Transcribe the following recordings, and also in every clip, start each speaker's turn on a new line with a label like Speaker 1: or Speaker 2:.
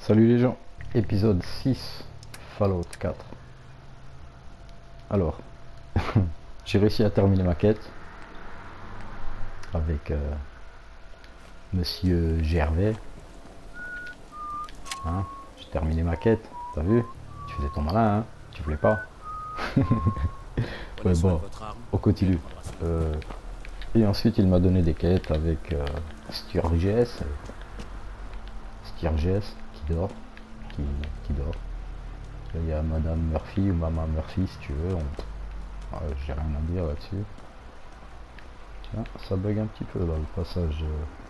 Speaker 1: Salut les gens, épisode 6, Fallout 4. Alors, j'ai réussi à terminer ma quête avec Monsieur Gervais. Hein, j'ai terminé ma quête, t'as vu? Tu faisais ton malin, hein? Tu voulais pas? Ouais, bon, on continue. Et ensuite, il m'a donné des quêtes avec Sturges qui dort. Qui dort. Là, il y a Madame Murphy ou Maman Murphy si tu veux. J'ai rien à dire là-dessus. Tiens, ça bug un petit peu là le passage.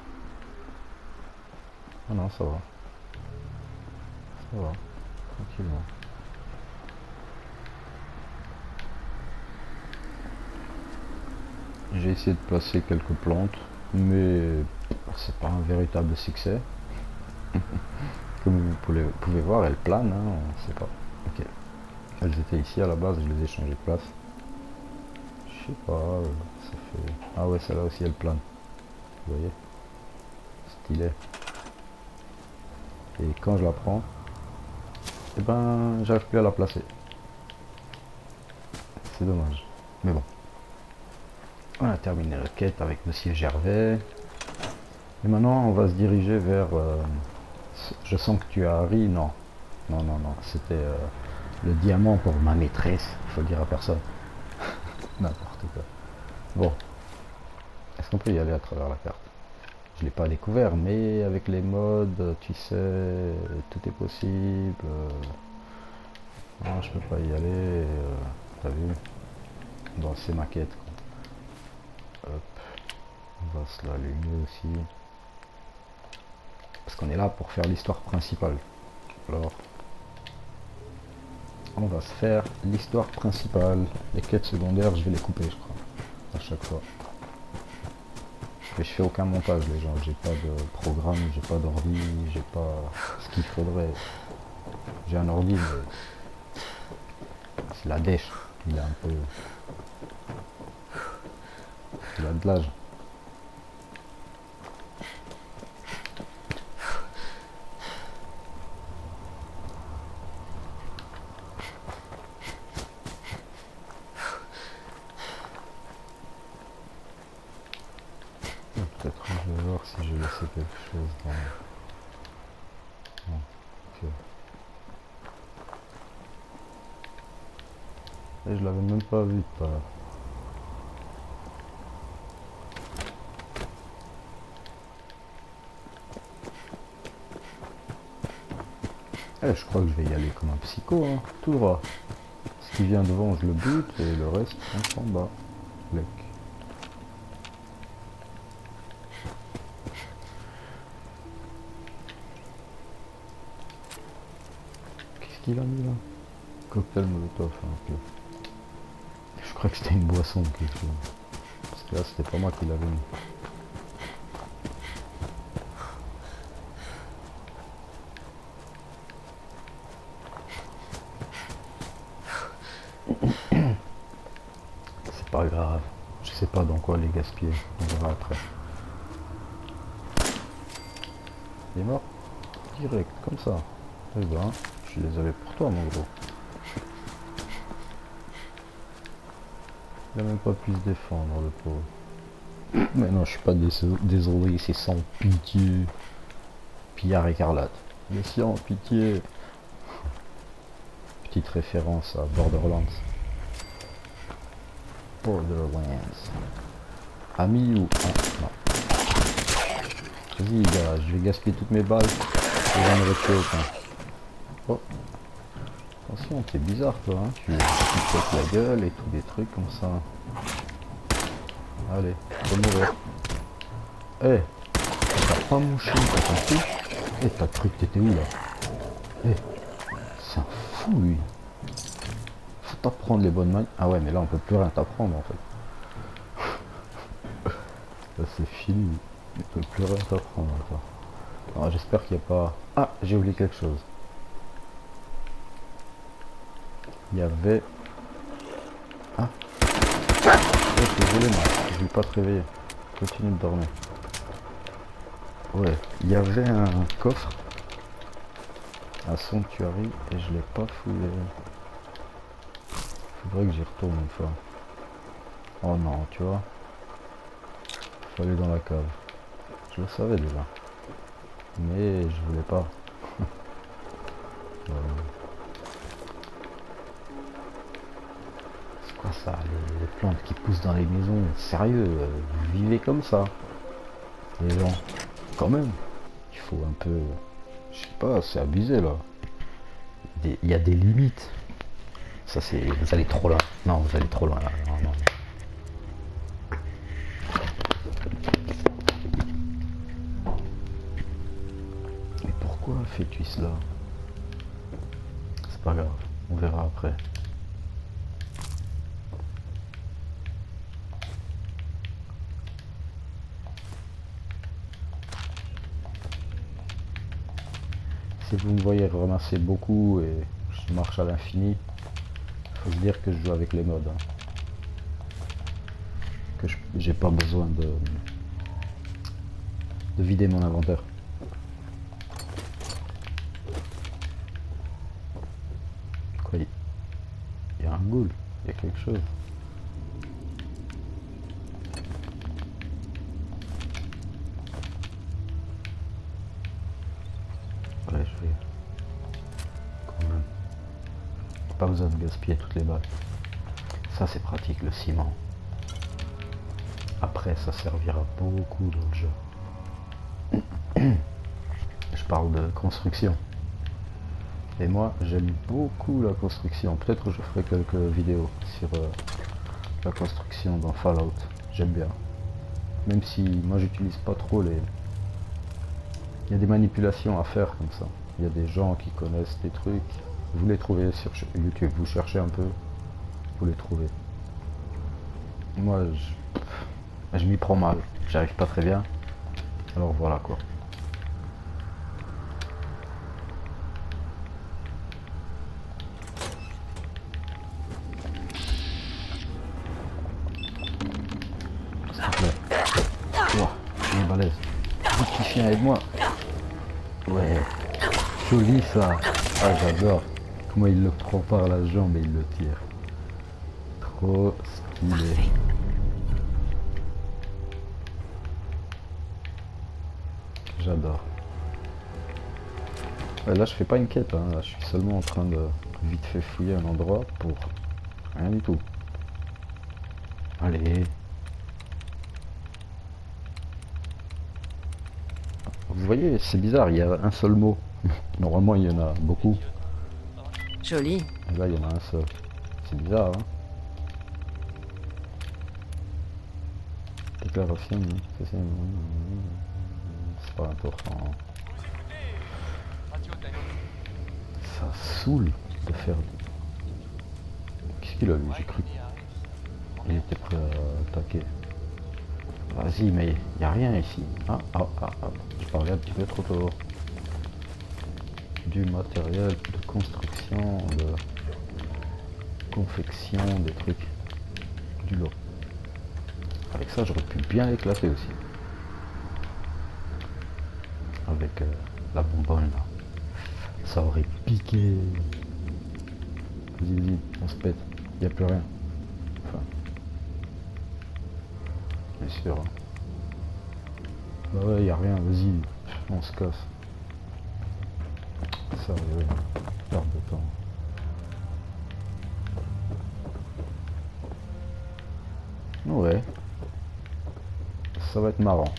Speaker 1: Ah non, ça va. Ça va. Tranquillement. J'ai essayé de placer quelques plantes, mais c'est pas un véritable succès. Comme vous pouvez voir, elles planent, hein, on sait pas. Ok. Elles étaient ici à la base, je les ai changées de place. Je sais pas, ça fait... Ah ouais, celle-là aussi elle plane. Vous voyez? Stylé. Et quand je la prends, eh ben, j'arrive plus à la placer. C'est dommage. Mais bon. On a terminé la quête avec Monsieur Gervais. Et maintenant, on va se diriger vers... je sens que tu as ri. Non. Non, non, non. C'était le diamant pour ma maîtresse. Il faut le dire à personne. N'importe quoi. Bon. Est-ce qu'on peut y aller à travers la carte? Je l'ai pas découvert, mais avec les modes, tu sais, tout est possible. Non, je peux pas y aller. T'as vu? Bon, c'est ma quête. Hop. On va se l'allumer aussi. Parce qu'on est là pour faire l'histoire principale. Alors, on va se faire l'histoire principale. Les quêtes secondaires, je vais les couper, je crois. À chaque fois. Mais je fais aucun montage, les gens. J'ai pas de programme, j'ai pas d'ordi, j'ai pas ce qu'il faudrait. J'ai un ordi, mais c'est la dèche. Il a un peu... Il a de l'âge. Peut-être je vais voir si j'ai laissé quelque chose dans... Non. Ok. Et je l'avais même pas vu tout à l'heure. Je crois que je vais y aller comme un psycho, hein. Tout droit. Ce qui vient devant, je le bute et le reste, on s'en bat. Lec. Qu'est-ce qu'il a mis là? Cocktail Molotov, hein, ok. Je crois que c'était une boisson ou quelque chose. Parce que là, c'était pas moi qui l'avais mis. C'est pas grave. Je sais pas dans quoi les gaspiller. On verra après. Il est mort direct, comme ça. Eh ben, je les avais pour toi, mon gros. Il a même pas pu se défendre, le pauvre. Mais non, je suis pas désolé, c'est sans pitié. Pillard écarlate. Mais sans pitié. Petite référence à Borderlands. Borderlands. Ami ou... Ah, non. Vas-y, gars, je vais gaspiller toutes mes balles. Et j'en aurai tué aucun. Oh. Attention, t'es bizarre, toi, hein. Tu pètes la gueule et tout des trucs comme ça. Allez, faut mourir. Eh, t'as pas mouché, t'as compris? Eh, t'as cru que t'étais où, là? Eh, c'est un fou, lui. Faut t'apprendre les bonnes mains. Ah ouais, mais là, on peut plus rien t'apprendre, en fait. Là, c'est fini. On peut plus rien t'apprendre, encore. J'espère qu'il n'y a pas... Ah, j'ai oublié quelque chose. Il y avait... Ah. Ouais, désolé, moi. Je ne vais pas te réveiller. Continue de dormir. Ouais, il y avait un coffre Un sanctuary et je l'ai pas fouillé. Faudrait que j'y retourne une fois. Oh non, tu vois. Faut aller dans la cave. Je le savais déjà. Mais je voulais pas. C'est quoi ça, les plantes qui poussent dans les maisons? Sérieux, vous vivez comme ça? Les gens, quand même. Il faut un peu... Je sais pas, c'est abusé là. Il y a des limites. Ça c'est... Vous allez trop loin. Non, vous allez trop loin là. Non, non. Mais pourquoi fais-tu cela? C'est pas grave, on verra après. Si vous me voyez ramasser beaucoup et je marche à l'infini, faut se dire que je joue avec les modes. Hein. Que j'ai pas besoin de vider mon inventaire. Quoi, il y a un ghoul, il y a quelque chose. Ouais, je vais... Quand même. Pas besoin de gaspiller toutes les balles. Ça c'est pratique le ciment. Après ça servira beaucoup dans le jeu. Je parle de construction. Et moi j'aime beaucoup la construction. Peut-être que je ferai quelques vidéos sur la construction dans Fallout. J'aime bien. Même si moi j'utilise pas trop les... Il y a des manipulations à faire comme ça. Il y a des gens qui connaissent des trucs. Vous les trouvez sur YouTube. Vous cherchez un peu. Vous les trouvez. Moi je m'y prends mal. J'arrive pas très bien. Alors voilà quoi. S'il te plaît. Ouah, il est balèze. Petit chien avec moi. Ouais. Joli ça. Ah j'adore. Comment il le prend par la jambe et il le tire. Trop stylé. J'adore. Ouais, là je fais pas une quête, hein. Là, je suis seulement en train de vite fait fouiller un endroit pour rien du tout. Allez. Vous voyez, c'est bizarre, il y a un seul mot. Normalement il y en a beaucoup.
Speaker 2: Joli.
Speaker 1: Et là il y en a un seul. C'est bizarre, hein. Déclaration, c'est pas important. Ça saoule de faire... Qu'est-ce qu'il a eu? J'ai cru qu'il était prêt à attaquer. Vas-y, mais il n'y a rien ici. Je parlais un petit peu trop tôt. Du matériel de construction, de confection, des trucs. Du lot. Avec ça, j'aurais pu bien l'éclater aussi. Avec la bonbonne là. Ça aurait piqué. Vas-y, on se pète. Il n'y a plus rien. Enfin. Bien sûr. Hein. Bah ouais, il n'y a rien. Vas-y, on se casse. Sérieux, perte de temps. Ouais. Ça va être marrant.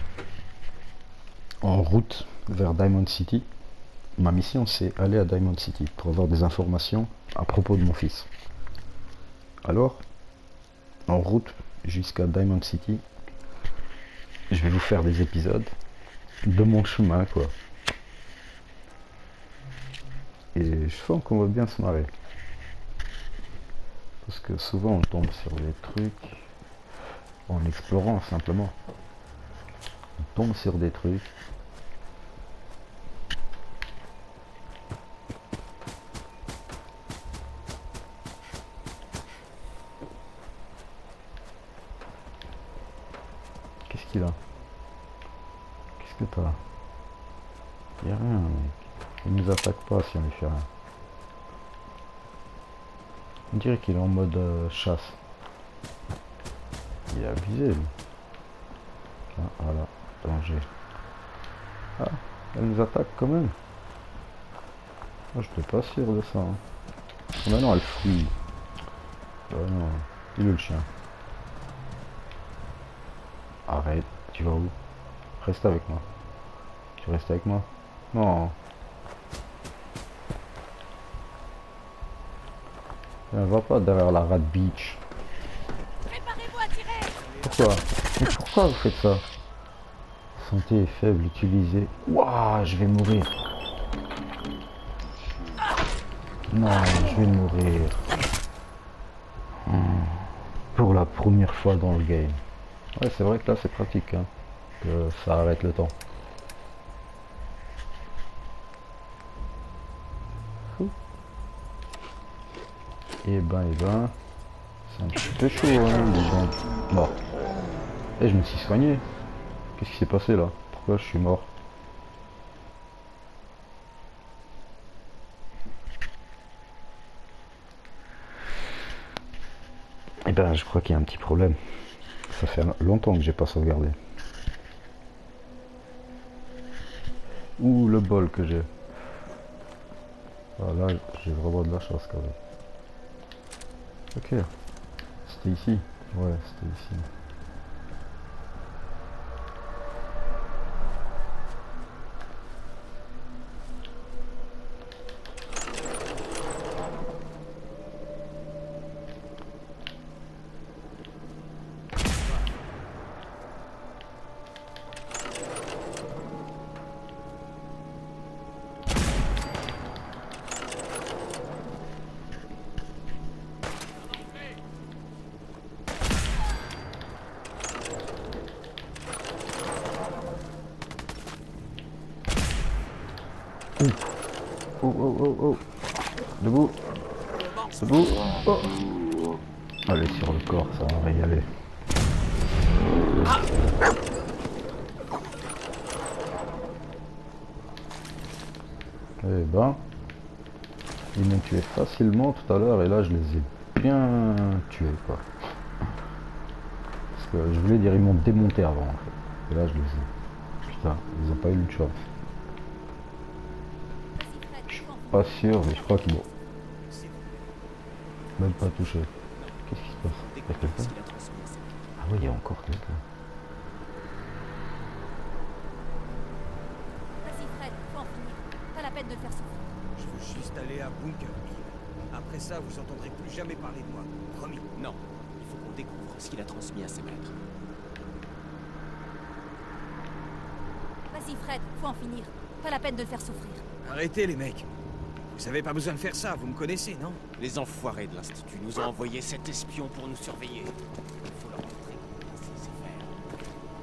Speaker 1: En route vers Diamond City, ma mission c'est aller à Diamond City pour avoir des informations à propos de mon fils. Alors, en route jusqu'à Diamond City, je vais vous faire des épisodes de mon chemin quoi. Et je sens qu'on va bien se marrer. Parce que souvent on tombe sur des trucs en explorant simplement. On tombe sur des trucs. Qu'est-ce qu'il a? Qu'est-ce que t'as? Y'a rien mec. Il nous attaque pas si on lui fait rien. On dirait qu'il est en mode chasse. Il est abusé lui. Ah, voilà, danger. Ah, elle nous attaque quand même. Moi je n'étais pas sûr de ça. Hein. Oh, mais non, elle fuit. Oh non, il est le chien. Arrête, tu vas où? Reste avec moi. Tu restes avec moi? Non. Elle va pas derrière la Rat Beach.
Speaker 2: Préparez-vous à tirer.
Speaker 1: Pourquoi? Mais pourquoi vous faites ça? Santé est faible, utilisez. Waouh, je vais mourir. Non, je vais mourir. Pour la première fois dans le game. Ouais, c'est vrai que là c'est pratique, hein, que ça arrête le temps. Et ben, c'est un petit peu chaud, hein, les gens. Mort. Et je me suis soigné. Qu'est-ce qui s'est passé là? Pourquoi je suis mort? Et ben, je crois qu'il y a un petit problème. Ça fait longtemps que j'ai pas sauvegardé. Ouh, le bol que j'ai. Ah, là, j'ai vraiment de la chance quand même. Ok. C'était ici. Ouais, c'était ici. Oh, oh, oh, oh. Debout. Debout. Oh. Allez, sur le corps, ça va régaler. Eh ben, ils m'ont tué facilement tout à l'heure et là je les ai bien tués quoi. Parce que je voulais dire ils m'ont démonté avant en fait. Et là je les ai. Putain, ils ont pas eu une chance. Je suis pas sûr mais je crois qu'ils m'ont même pas touché. Qu'est-ce qui se passe? Il y a quelqu'un? Ah oui, il y a encore quelqu'un.
Speaker 2: Vas-y Fred, faut en finir. Pas la peine de le faire souffrir.
Speaker 3: Je veux juste aller à Bunker Hill. Après ça, vous entendrez plus jamais parler de moi. Promis.
Speaker 4: Non, il faut qu'on découvre ce qu'il a transmis à ses maîtres.
Speaker 2: Vas-y Fred, faut en finir. Pas la peine de le faire souffrir.
Speaker 3: Arrêtez les mecs. Vous avez pas besoin de faire ça, vous me connaissez, non?
Speaker 4: Les enfoirés de l'Institut nous ont envoyé cet espion pour nous surveiller. Il faut leur montrer comment on sait faire.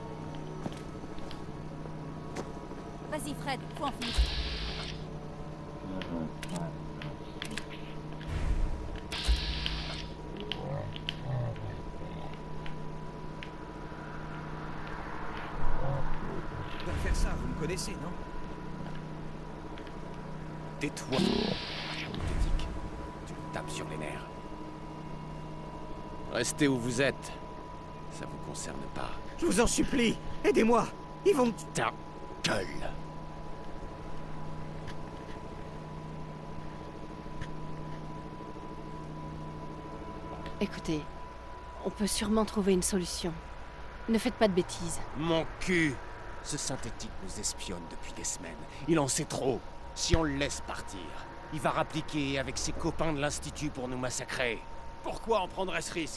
Speaker 2: Vas-y Fred, faut en finir.
Speaker 3: Vous pouvez faire ça, vous me connaissez, non?
Speaker 4: Tais-toi. Je te dis que tu me tapes sur les nerfs. Restez où vous êtes. Ça vous concerne pas.
Speaker 3: Je vous en supplie, aidez-moi. Ils vont me...
Speaker 4: Ta gueule.
Speaker 2: Écoutez, on peut sûrement trouver une solution. Ne faites pas de bêtises.
Speaker 4: Mon cul. Ce synthétique nous espionne depuis des semaines. Il en sait trop. Si on le laisse partir, il va rappliquer avec ses copains de l'Institut pour nous massacrer. Pourquoi on prendrait ce risque?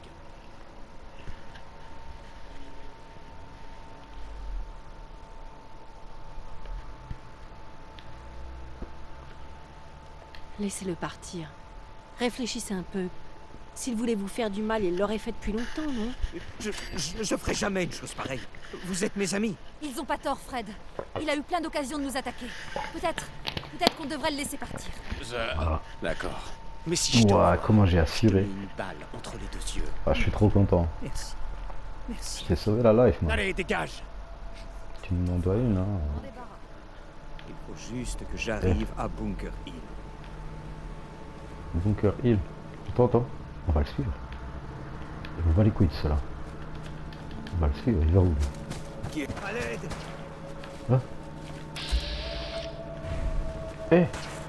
Speaker 2: Laissez-le partir. Réfléchissez un peu. S'il voulait vous faire du mal, il l'aurait fait depuis longtemps, non?
Speaker 3: Je ferai jamais une chose pareille. Vous êtes mes amis.
Speaker 2: Ils ont pas tort, Fred. Il a eu plein d'occasions de nous attaquer. Peut-être qu'on devrait le laisser partir.
Speaker 1: Ah.
Speaker 4: D'accord. Mais si je te
Speaker 1: Ouah,
Speaker 4: vois,
Speaker 1: comment j'ai
Speaker 4: je te
Speaker 1: assuré.
Speaker 4: mets une balle entre les deux yeux.
Speaker 1: Ah, je suis trop content.
Speaker 3: Merci. Merci.
Speaker 1: Je t'ai sauvé la life, moi.
Speaker 4: Allez, dégage.
Speaker 1: Tu m'en dois une, hein.
Speaker 2: On débarras.
Speaker 3: Il faut juste que j'arrive à Bunker Hill.
Speaker 1: Bunker Hill. Attends. On va le suivre. On va les couilles de cela. On va le suivre, il va où?
Speaker 3: Qui est à l'aide?
Speaker 1: Hein? Eh!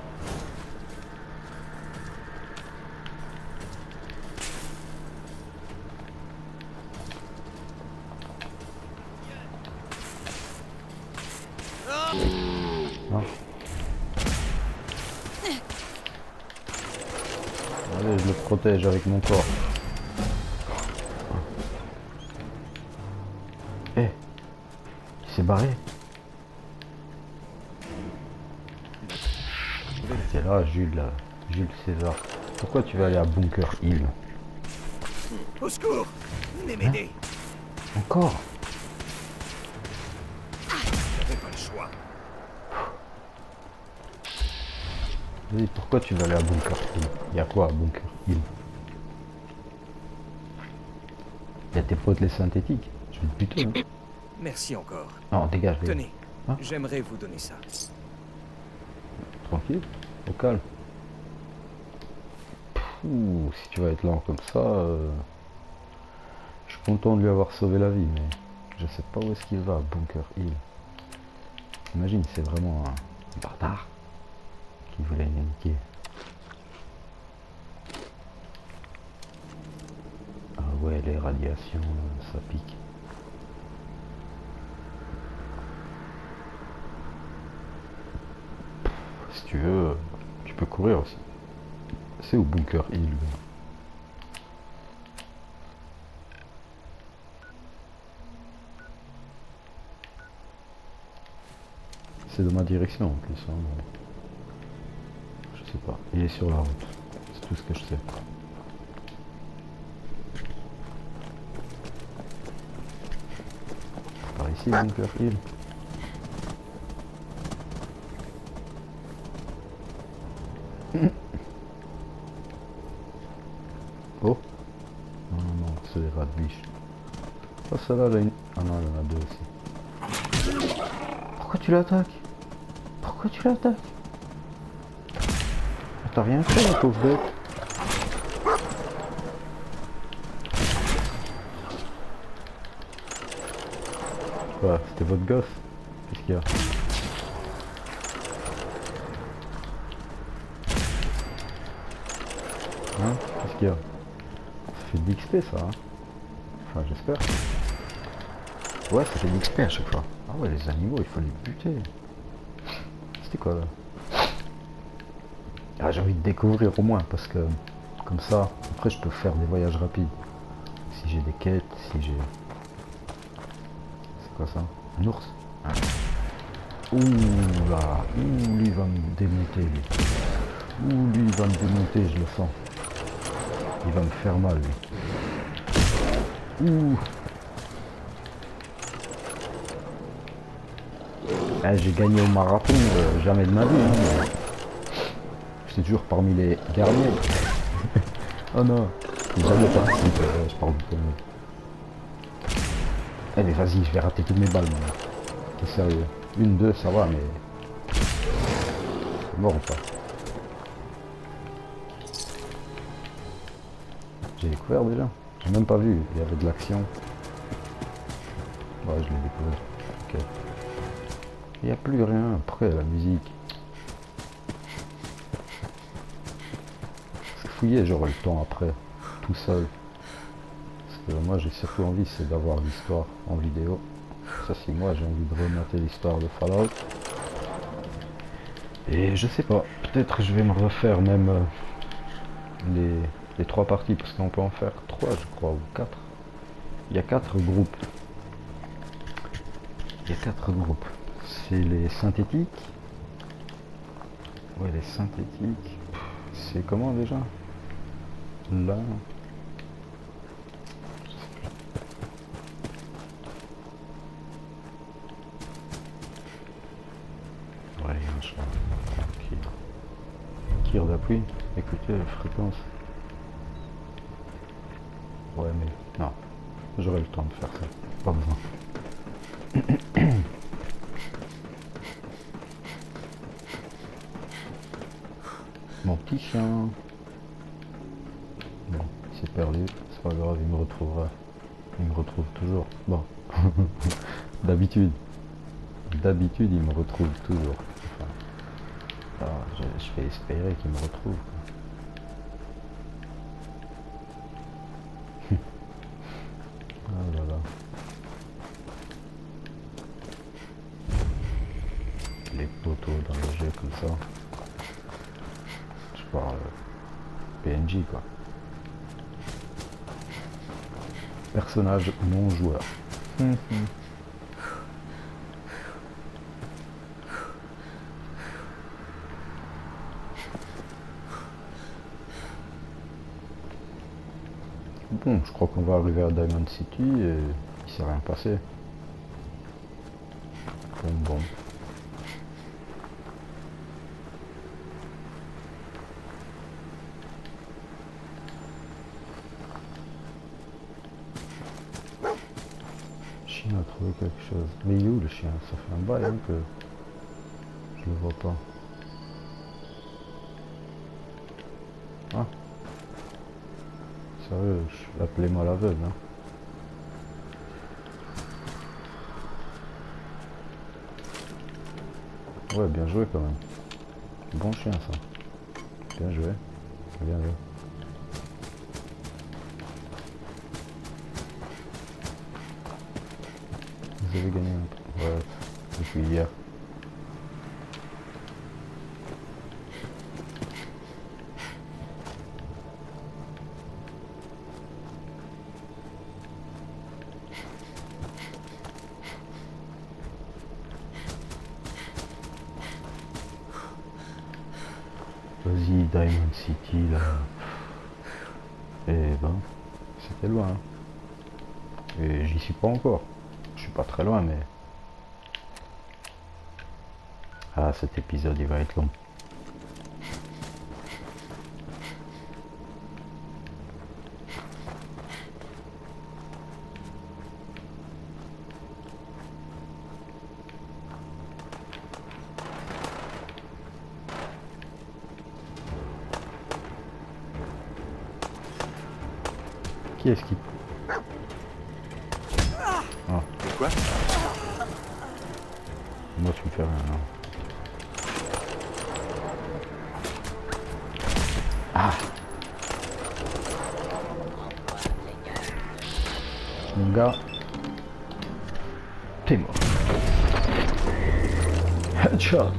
Speaker 1: Non. Allez, je le protège avec mon corps. Eh! Il s'est barré. C'est là, Jules, là. Jules César. Pourquoi tu vas aller à Bunker Hill?
Speaker 3: Au secours! Venez m'aider!
Speaker 1: Encore?
Speaker 3: J'avais pas le choix.
Speaker 1: Vas-y, pourquoi tu vas aller à Bunker Hill? Il y a quoi à Bunker Hill? Il y a tes potes les synthétiques. Je vais te buter, hein.
Speaker 3: Merci encore.
Speaker 1: Non, dégage, dégage.
Speaker 3: Tenez,
Speaker 1: Hein?
Speaker 3: j'aimerais vous donner ça.
Speaker 1: Tranquille, au calme. Ouh, si tu vas être lent comme ça, je suis content de lui avoir sauvé la vie, mais je sais pas où est-ce qu'il va, Bunker Hill. Imagine, c'est vraiment un bâtard qui voulait me niquer. Ah ouais, les radiations, ça pique. Si tu veux, tu peux courir aussi. C'est au Bunker Hill. C'est dans ma direction en plus. Hein, mais je sais pas. Il est sur la route. C'est tout ce que je sais. Par ici, Bunker Hill. Oh. Non, c'est des rats de biche. Oh, celle-là, là, une... Ah non, il y en a deux aussi. Pourquoi tu l'attaques? Pourquoi tu l'attaques? T'as rien fait, la pauvre bête. Quoi, c'était votre gosse? Qu'est-ce qu'il y a? Hein? Qu'est-ce qu'il y a? Ça fait de l'XP ça, hein? Enfin, j'espère. Ouais, ça fait de l'XP à chaque fois. Ah ouais, les animaux, il faut les buter. C'était quoi là? Ah, j'ai envie de découvrir au moins, parce que comme ça, après je peux faire des voyages rapides. Si j'ai des quêtes, si j'ai... C'est quoi ça? Un ours? Ah. Ouh là, ouh, lui il va me démonter, lui. Ouh, lui il va me démonter, je le sens. Il va me faire mal, lui. Ouh. Ah, j'ai gagné au marathon, jamais de ma vie. Hein, j'étais toujours parmi les derniers. Oh non, j'ai jamais participé, je parle de conneries. Eh mais vas-y, je vais rater toutes mes balles maintenant. C'est sérieux. Une, deux, ça va, mais... C'est mort ou pas? J'ai découvert déjà. J'ai même pas vu, il y avait de l'action. Ouais, je l'ai découvert. Ok. Il n'y a plus rien après la musique. Parce que fouiller, j'aurai le temps après, tout seul. Parce que moi j'ai surtout envie, c'est d'avoir l'histoire en vidéo. Ça c'est moi, j'ai envie de remater l'histoire de Fallout. Et je sais pas, peut-être je vais me refaire même les 3 parties, parce qu'on peut en faire 3 je crois, ou 4. Il y a 4 groupes. Il y a 4 groupes. C'est les synthétiques. Ouais, les synthétiques. C'est comment déjà? Là. Ouais, il y a un chemin. Kir d'appui. Écoutez la fréquence. Ouais, mais non. J'aurai le temps de faire ça. Pas besoin. Mon petit chien. Bon, il s'est perdu, c'est pas grave, il me retrouvera. Il me retrouve toujours. Bon. D'habitude. D'habitude, il me retrouve toujours. Enfin, alors, je vais espérer qu'il me retrouve. Oh là là. Les poteaux dans le jeu comme ça. Je parle PNJ quoi. Personnage non joueur. Bon, je crois qu'on va arriver à Diamond City et il s'est rien passé. Bon. Chien a trouvé quelque chose. Mais il est où le chien? Ça fait un bail hein, que je le vois pas. Ah. Sérieux, je l'appelais mal aveugle. Hein. Ouais, bien joué quand même. Bon chien ça. Bien joué. Bien joué. Vous avez gagné un... Ouais, depuis hier. Vas-y, Diamond City là. Et ben, c'était loin. Hein. Et j'y suis pas encore. Je suis pas très loin, mais... Ah, cet épisode, il va être long. Qui est-ce qui... Ah.
Speaker 5: Quoi?
Speaker 1: Moi tu me fais rien, non. Ah. Mon gars. T'es mort. Headshot.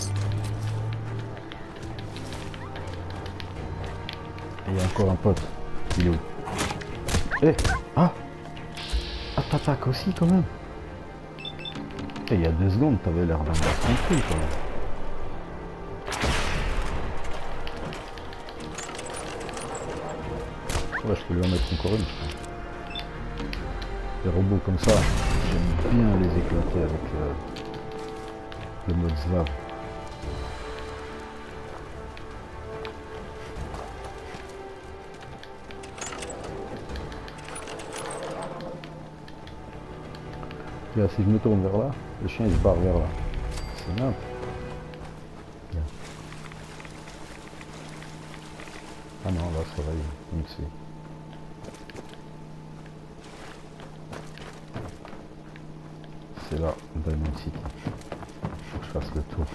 Speaker 1: Et il y a encore un pote. Il est où? Eh. Ah. Ah, t'attaques aussi quand même. Et il y a 2 secondes, t'avais l'air d'un gars tranquille quand même. Ouais, je peux lui en mettre encore une, je pense. Les robots comme ça, j'aime bien les éclater avec le mode Zvav. Là, si je me tourne vers là, le chien il se barre vers là. C'est nimp. Ah non, là ça va, il me suit. C'est là, Diamond City. Faut que je fasse le tour.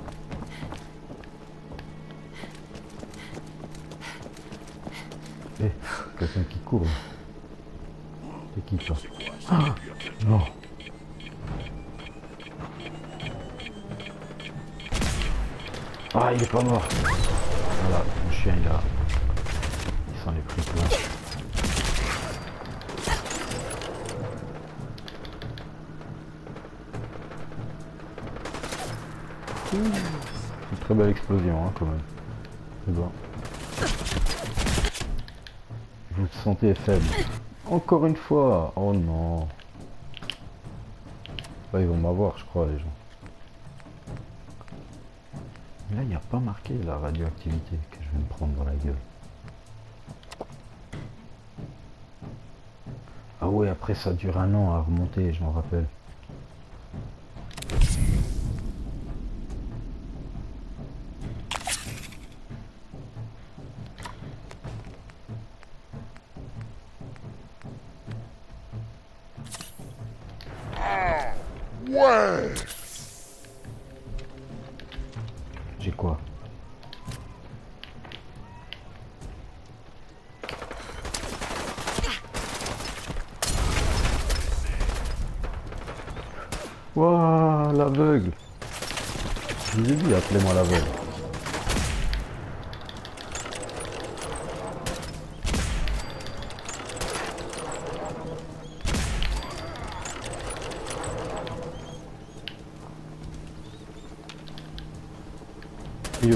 Speaker 1: Eh, quelqu'un qui court. C'est qui ça? Ah, non. Ah, il est pas mort. Voilà, mon chien il a... Il s'en est pris plein. Une très belle explosion hein, quand même. C'est bon. Vous vous sentez faible. Encore une fois. Oh non. Là, ils vont m'avoir je crois les gens. Là, il n'y a pas marqué la radioactivité que je vais me prendre dans la gueule. Ah ouais, après ça dure 1 an à remonter, je m'en rappelle.
Speaker 5: Ouais.
Speaker 1: J'ai quoi? Wouah, l'aveugle. Je vous ai dit, appelez-moi l'aveugle. Yo.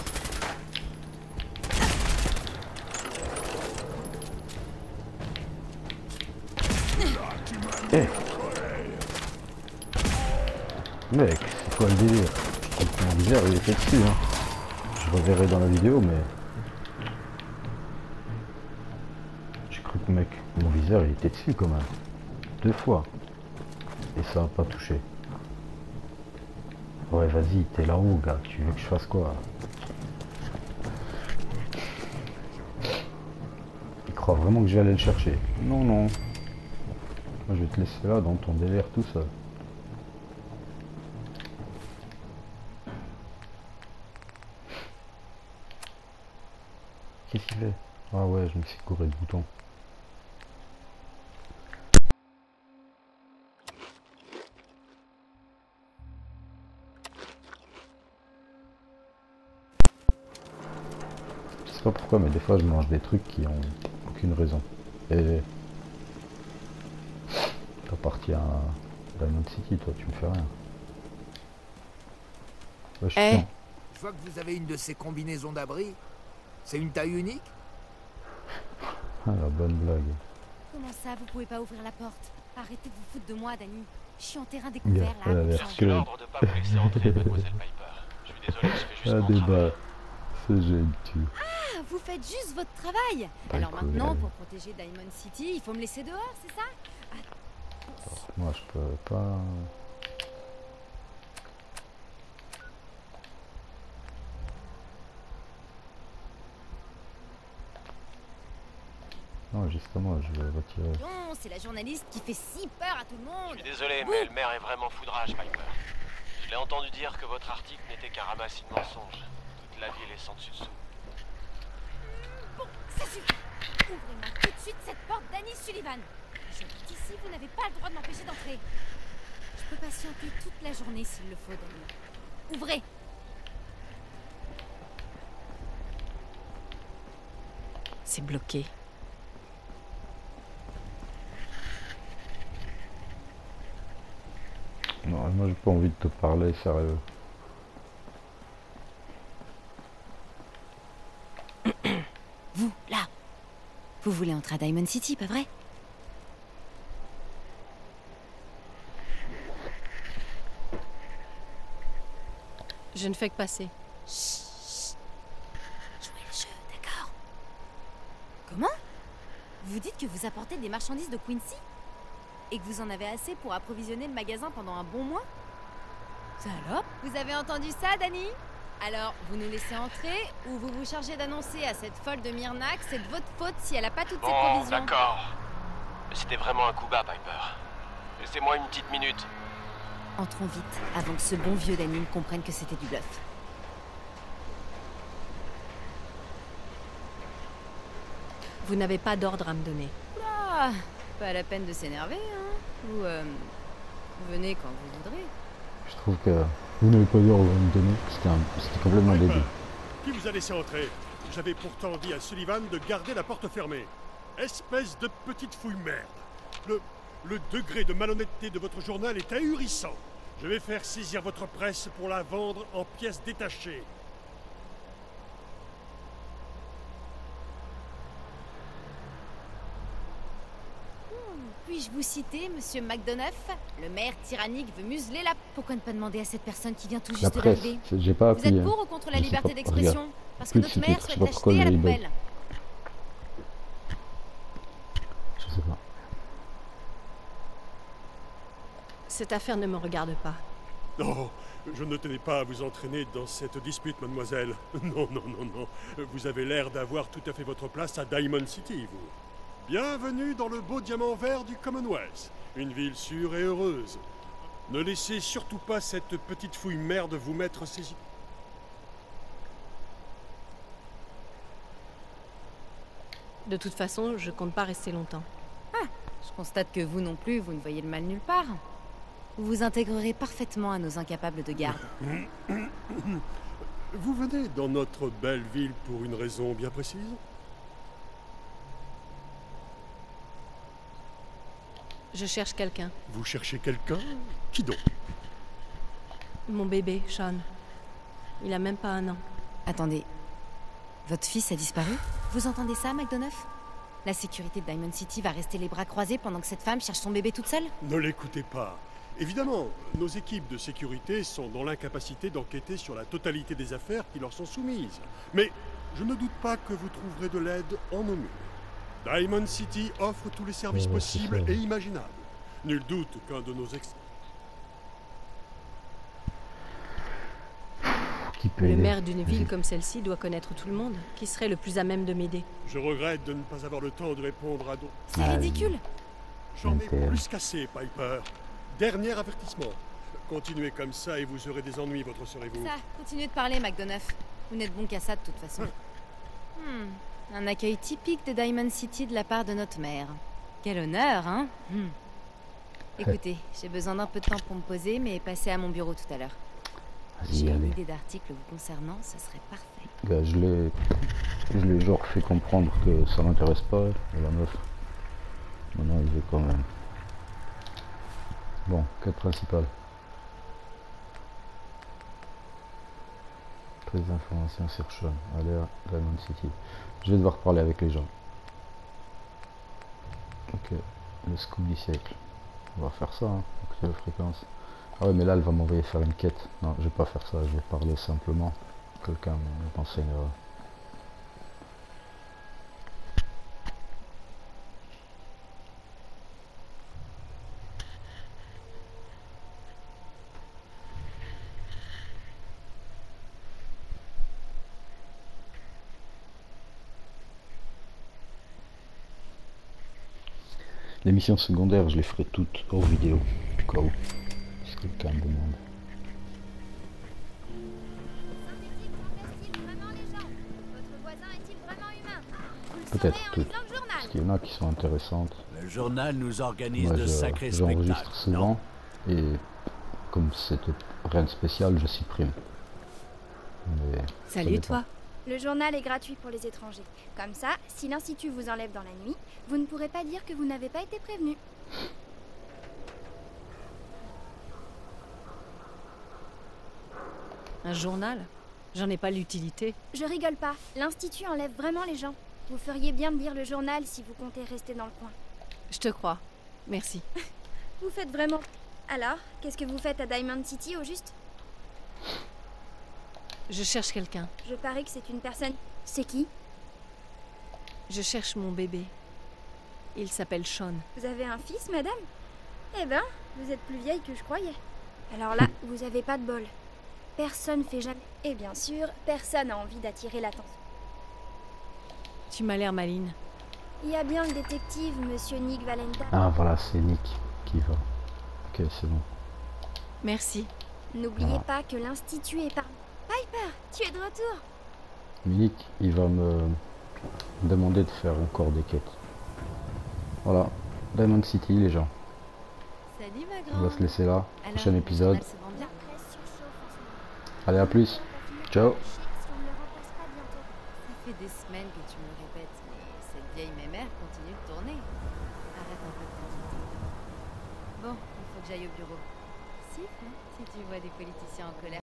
Speaker 1: Eh. Mec, c'est quoi le délire? Je crois que mon viseur il était dessus, hein. Je reverrai dans la vidéo, mais... J'ai cru que mec, mon viseur il était dessus quand même. 2 fois. Et ça a pas touché. Ouais, vas-y, t'es là-haut, gars. Tu veux que je fasse quoi? Il croit vraiment que je vais aller le chercher. Non, non. Moi, je vais te laisser là, dans ton délire tout seul. Qu'est-ce qu'il fait? Ah ouais, je me suis couré le bouton. Je sais pas pourquoi, mais des fois je mange des trucs qui ont aucune raison. Et t'appartiens à Diamond City, toi, tu me fais rien. Ouais, je suis
Speaker 2: Eh.
Speaker 1: bien.
Speaker 6: Je vois que vous avez une de ces combinaisons d'abri. C'est une taille unique?
Speaker 1: Ah, la bonne blague.
Speaker 7: Comment ça, vous pouvez pas ouvrir la porte? Arrêtez de vous foutre de moi, Dani. Je suis en terrain
Speaker 1: Gars,
Speaker 7: découvert
Speaker 1: elle a
Speaker 7: là.
Speaker 1: l'air
Speaker 7: absent.
Speaker 1: que...
Speaker 8: L'ordre de pas vous laisser entrer, mademoiselle Piper. Je suis désolé, je fais juste
Speaker 1: Ah,
Speaker 8: mon
Speaker 1: débat.
Speaker 8: travail.
Speaker 1: C'est gentil.
Speaker 7: Ah, vous faites juste votre travail.
Speaker 1: Pas
Speaker 7: Alors
Speaker 1: cool,
Speaker 7: maintenant,
Speaker 1: elle.
Speaker 7: pour protéger Diamond City, il faut me laisser dehors, c'est ça?
Speaker 1: Moi, je peux pas... Non, justement, je vais retirer.
Speaker 7: Non, c'est la journaliste qui fait si peur à tout le
Speaker 8: Je
Speaker 7: monde.
Speaker 8: suis désolé, mais le maire est vraiment foudrage, Piper. Je l'ai entendu dire que votre article n'était qu'un ramassis de mensonges. Toute la ville est sans dessus-dessous.
Speaker 7: Bon, ça suffit. Ouvrez-moi tout de suite cette porte, Dani Sullivan. J'habite ici, vous n'avez pas le droit de m'empêcher d'entrer. Je peux patienter toute la journée s'il le faut, Dani. Ouvrez.
Speaker 2: C'est bloqué.
Speaker 1: Non, moi, j'ai pas envie de te parler, sérieux.
Speaker 7: Vous, là. Vous voulez entrer à Diamond City, pas vrai?
Speaker 2: Je ne fais que passer.
Speaker 7: Chut. Jouez le jeu, d'accord? Comment? Vous dites que vous apportez des marchandises de Quincy? Et que vous en avez assez pour approvisionner le magasin pendant un bon mois? Ça alors? Vous avez entendu ça, Dani? Alors, vous nous laissez entrer ou vous vous chargez d'annoncer à cette folle de Myrna que c'est de votre faute si elle a pas toutes ses
Speaker 8: Bon,
Speaker 7: provisions?
Speaker 8: d'accord. Mais c'était vraiment un coup bas, Piper. Laissez-moi une petite minute.
Speaker 7: Entrons vite, avant que ce bon vieux Dani comprenne que c'était du bluff.
Speaker 2: Vous n'avez pas d'ordre à me donner.
Speaker 7: Ah, pas la peine de s'énerver, hein? Vous venez quand vous voudrez.
Speaker 1: Je trouve que vous n'avez pas dû me donner. C'était complètement
Speaker 5: Piper,
Speaker 1: débile.
Speaker 5: qui vous a laissé entrer? J'avais pourtant dit à Sullivan de garder la porte fermée. Espèce de petite fouille merde. Le degré de malhonnêteté de votre journal est ahurissant. Je vais faire saisir votre presse pour la vendre en pièces détachées.
Speaker 7: Puis-je vous citer, monsieur McDonough? Le maire tyrannique veut museler la... Pourquoi ne pas demander à cette personne qui vient tout
Speaker 1: La
Speaker 7: juste
Speaker 1: presse,
Speaker 7: d'arriver?
Speaker 1: j'ai pas
Speaker 7: Vous
Speaker 1: appuyé.
Speaker 7: êtes pour ou contre la
Speaker 1: Je sais
Speaker 7: liberté
Speaker 1: pas,
Speaker 7: d'expression? Parce que
Speaker 1: Plus
Speaker 7: notre
Speaker 1: de
Speaker 7: maire
Speaker 1: sous-titres, je sais
Speaker 7: souhaite
Speaker 1: pas pourquoi
Speaker 7: l'acheter à la
Speaker 1: il bug.
Speaker 7: poubelle.
Speaker 1: Je sais pas.
Speaker 2: Cette affaire ne me regarde pas.
Speaker 5: Non, je ne tenais pas à vous entraîner dans cette dispute, mademoiselle. Non, non, non, non. Vous avez l'air d'avoir tout à fait votre place à Diamond City, vous. Bienvenue dans le beau diamant vert du Commonwealth. Une ville sûre et heureuse. Ne laissez surtout pas cette petite fouille merde vous mettre ces...
Speaker 2: De toute façon, je compte pas rester longtemps.
Speaker 7: Je constate que vous non plus, vous ne voyez le mal nulle part. Vous vous intégrerez parfaitement à nos incapables de garde.
Speaker 5: Vous venez dans notre belle ville pour une raison bien précise?
Speaker 2: Je cherche quelqu'un.
Speaker 5: Vous cherchez quelqu'un? Qui donc?
Speaker 2: Mon bébé, Sean. Il a même pas 1 an.
Speaker 7: Attendez. Votre fils a disparu? Vous entendez ça, McDonough? La sécurité de Diamond City va rester les bras croisés pendant que cette femme cherche son bébé toute seule?
Speaker 5: Ne l'écoutez pas. Évidemment, nos équipes de sécurité sont dans l'incapacité d'enquêter sur la totalité des affaires qui leur sont soumises. Mais je ne doute pas que vous trouverez de l'aide en nos murs. Diamond City offre tous les services
Speaker 1: Ouais,
Speaker 5: possibles
Speaker 1: c'est ça.
Speaker 5: et imaginables. Nul doute qu'un de nos
Speaker 1: Qui peut
Speaker 2: Le
Speaker 1: aider?
Speaker 2: maire d'une ville
Speaker 1: Vas-y.
Speaker 2: comme celle-ci doit connaître tout le monde. Qui serait le plus à même de m'aider?
Speaker 5: Je regrette de ne pas avoir le temps de répondre à d'autres.
Speaker 7: C'est
Speaker 1: Ah,
Speaker 7: ridicule!
Speaker 5: J'en ai
Speaker 1: NTM.
Speaker 5: plus qu'assez, Piper. Dernier avertissement. Continuez comme ça et vous aurez des ennuis, votre serez-vous.
Speaker 7: Ça, continuez de parler, McDonough. Vous n'êtes bon qu'à ça de toute façon. Un accueil typique de Diamond City de la part de notre maire. Quel honneur, hein? Écoutez, j'ai besoin d'un peu de temps pour me poser, mais passez à mon bureau tout à l'heure.
Speaker 1: Vas-y,
Speaker 7: J'ai une
Speaker 1: allez.
Speaker 7: idée d'article vous concernant, ce serait parfait.
Speaker 1: Gars, je l'ai genre fait comprendre que ça l'intéresse pas, et la meuf. Maintenant, il veut quand même. Bon, quête principale. Prise d'informations sur Sean. Allez à Diamond City. Je vais devoir parler avec les gens. Ok, le scoop du siècle. On va faire ça, hein, écoutez la fréquence. Ah ouais, mais là, elle va m'envoyer faire une quête. Non, je vais pas faire ça, je vais parler simplement. Quelqu'un m'enseignera. Les missions secondaires, je les ferai toutes hors vidéo, au cas où, si quelqu'un me demande. Peut-être toutes, parce qu'il y en a qui sont intéressantes.
Speaker 9: Le journal nous organise
Speaker 1: Moi,
Speaker 9: de sacrés spectacles.
Speaker 1: j'enregistre souvent, et comme c'est rien de spécial, je supprime. Mais ça
Speaker 2: Salut,
Speaker 1: dépend.
Speaker 2: toi.
Speaker 10: Le journal est gratuit pour les étrangers. Comme ça, si l'Institut vous enlève dans la nuit, vous ne pourrez pas dire que vous n'avez pas été prévenu.
Speaker 2: Un journal? J'en ai pas l'utilité.
Speaker 10: Je rigole pas, l'Institut enlève vraiment les gens. Vous feriez bien de lire le journal si vous comptez rester dans le coin.
Speaker 2: Je te crois. Merci.
Speaker 10: Vous faites vraiment... Alors, qu'est-ce que vous faites à Diamond City au juste?
Speaker 2: Je cherche quelqu'un.
Speaker 10: Je parie que c'est une personne... C'est qui?
Speaker 2: Je cherche mon bébé. Il s'appelle Sean.
Speaker 10: Vous avez un fils, madame? Eh ben, vous êtes plus vieille que je croyais. Alors là, vous avez pas de bol. Personne fait jamais... Et bien sûr, personne n'a envie d'attirer l'attention.
Speaker 2: Tu m'as l'air maline.
Speaker 10: Il y a bien le détective, monsieur Nick Valenta.
Speaker 1: Ah voilà, c'est Nick qui va. Ok, c'est bon.
Speaker 2: Merci.
Speaker 10: N'oubliez
Speaker 1: Ah.
Speaker 10: pas que l'Institut est par... Piper, tu es de retour.
Speaker 1: Mais Nick, il va me demander de faire encore des quêtes. Voilà, Diamond City, les gens.
Speaker 7: Salut ma
Speaker 1: On va
Speaker 7: grande.
Speaker 1: se laisser là.
Speaker 7: Alors,
Speaker 1: Prochain
Speaker 7: le
Speaker 1: épisode.
Speaker 7: journal se vend bien.
Speaker 1: Allez, à plus. Ciao.
Speaker 7: Ça fait des semaines que tu me le répètes, mais cette vieille mémère continue de tourner. Arrête un peu de t'inquiéter. Bon, il faut que j'aille au bureau. Siffle, hein, si tu vois des politiciens en colère.